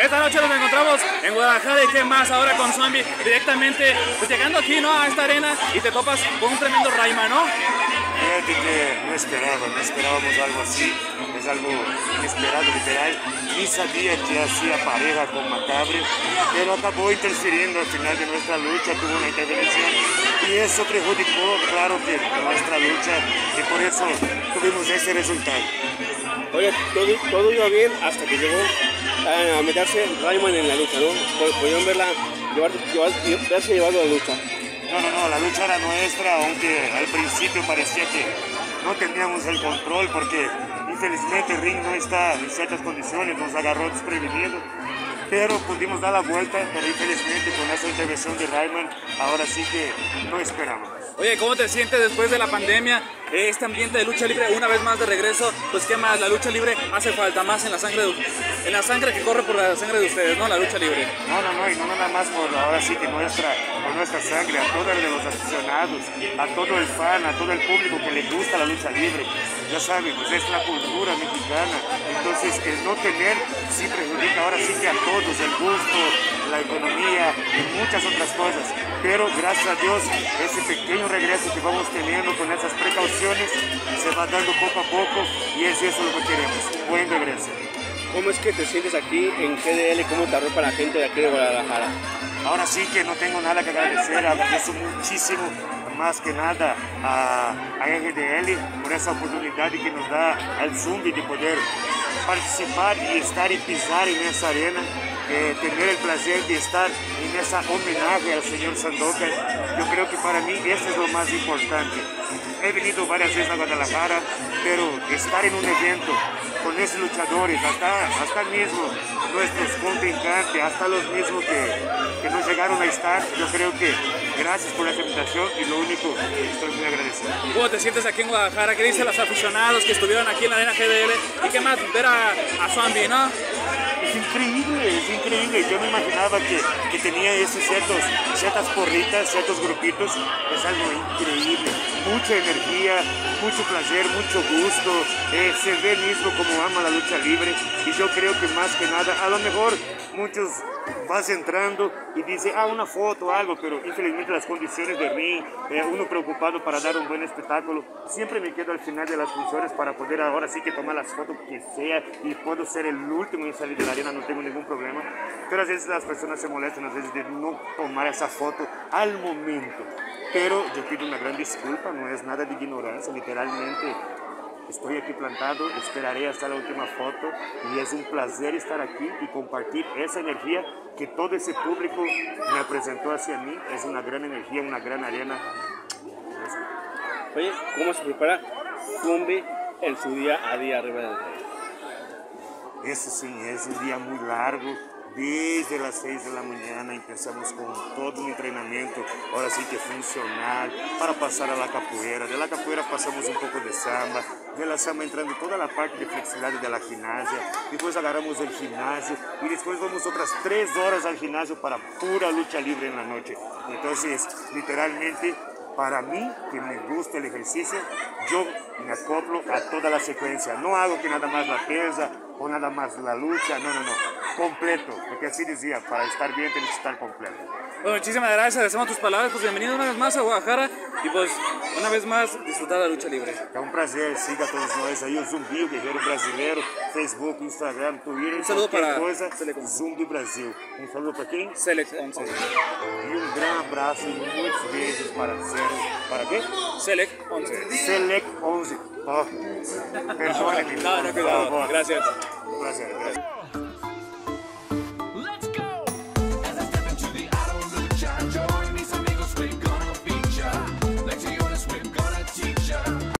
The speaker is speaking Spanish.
Esta noche nos encontramos en Guadalajara y qué más ahora con Zombie directamente, pues llegando aquí, ¿no? A esta arena y te topas con un tremendo Rayman, ¿no? Fíjate que no esperábamos algo así, es algo inesperado, literal. Ni sabía que hacía pareja con Macabre, pero acabó interfiriendo al final de nuestra lucha, tuvo una intervención y eso perjudicó, claro, que nuestra lucha y por eso tuvimos ese resultado. Oye, todo iba bien hasta que llegó a meterse Rayman en la lucha, ¿no? Podían verse llevado a la lucha. No, la lucha era nuestra, aunque al principio parecía que no teníamos el control porque infelizmente el ring no está en ciertas condiciones, nos agarró desprevenido, pero pudimos dar la vuelta, pero infelizmente con esa intervención de Rayman, ahora sí que no esperamos. Oye, ¿cómo te sientes después de la pandemia? Este ambiente de lucha libre una vez más de regreso, pues qué más, la lucha libre hace falta más en la sangre que corre por la sangre de ustedes, ¿no? La lucha libre. No, y no nada más por ahora sí que por nuestra sangre, a todos los aficionados, a todo el fan, a todo el público que le gusta la lucha libre. Ya saben, pues es la cultura mexicana, entonces el no tener sí perjudica ahora sí que a todos, el gusto, la economía y muchas otras cosas, pero gracias a Dios ese pequeño regreso que vamos teniendo con esas precauciones se va dando poco a poco y es eso lo que queremos, buen regreso. ¿Cómo es que te sientes aquí en GDL? ¿Cómo te arropa la gente de aquí de Guadalajara? Ahora sí que no tengo nada que agradecer, agradeço muchísimo, más que nada a RDL por esa oportunidad que nos da al Zombie de poder participar y estar y pisar en esa arena, tener el placer de estar en esa homenaje al señor Sandokan. Yo creo que para mí eso es lo más importante. He venido varias veces a Guadalajara, pero estar en un evento con esos luchadores, hasta mismo nuestros contrincantes, hasta los mismos que no llegaron a estar, yo creo que gracias por la invitación y lo único que estoy muy agradecido. ¿Cómo te sientes aquí en Guadalajara? ¿Qué dicen los aficionados que estuvieron aquí en la arena GDL? ¿Y qué más ver a Zombie, no? Es increíble. Yo no imaginaba que tenía ciertas porritas, ciertos grupitos. Es algo increíble. Mucha energía, mucho placer, mucho gusto. Se ve mismo como ama la lucha libre. Y yo creo que más que nada, a lo mejor muchos vas entrando y dice, una foto o algo, pero infelizmente las condiciones de ring, uno preocupado para dar un buen espectáculo, siempre me quedo al final de las funciones para poder ahora sí que tomar las fotos que sea y puedo ser el último en salir de la arena, no tengo ningún problema, pero a veces las personas se molestan, a veces de no tomar esa foto al momento, pero yo pido una gran disculpa, no es nada de ignorancia, literalmente. Estoy aquí plantado, esperaré hasta la última foto y es un placer estar aquí y compartir esa energía que todo ese público me presentó hacia mí. Es una gran energía, una gran arena. Oye, ¿cómo se prepara Zombie en su día a día arriba del ring? Eso sí, es un día muy largo. Desde las 6 de la mañana empezamos con todo un entrenamiento, ahora sí que funcional, para pasar a la capoeira. De la capoeira pasamos un poco de samba, de la samba entrando toda la parte de flexibilidad de la gimnasia, después agarramos el gimnasio y después vamos otras 3 horas al gimnasio para pura lucha libre en la noche. Entonces, literalmente, para mí, que me gusta el ejercicio, yo me acoplo a toda la secuencia. No hago que nada más la pesa o nada más la lucha, no, completo, porque así decía, para estar bien tienes que estar completo. Bueno, muchísimas gracias, agradecemos tus palabras, pues bienvenido una vez más a Guadalajara y pues una vez más disfrutar de la lucha libre. É um prazer, siga todos nós aí, o Zumbi, o Guerreiro Brasileiro, Facebook, Instagram, Twitter, um saludo para coisa, Zumbi Brasil. Um saludo para quem? Select 11. E um grande abraço e muitos beijos para quê? Select 11. Select 11. Oh, perdóneme. No, cuidado, gracias. Un placer, gracias.